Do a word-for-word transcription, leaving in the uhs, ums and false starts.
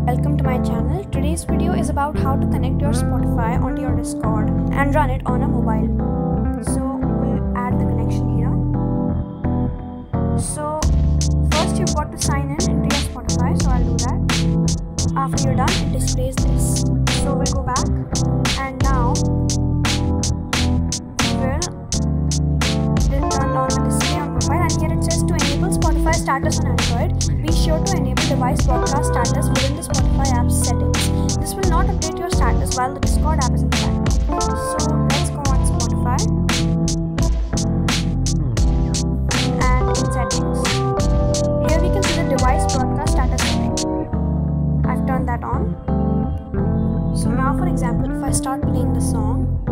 welcome to my channel. Today's video is about how to connect your Spotify onto your Discord and run it on a mobile. So we'll add the connection here. So first you've got to sign in into your Spotify, so I'll do that. After you're done, it displays this. So we'll go back and now we'll turn on the display on profile, and here it says to enable Spotify status on Android, be sure to enable device broadcast status within the Spotify app's settings. This will not update your status while the Discord app is in the background. So let's go on Spotify and in settings. Here we can see the device broadcast status setting. I've turned that on. So now for example, if I start playing the song,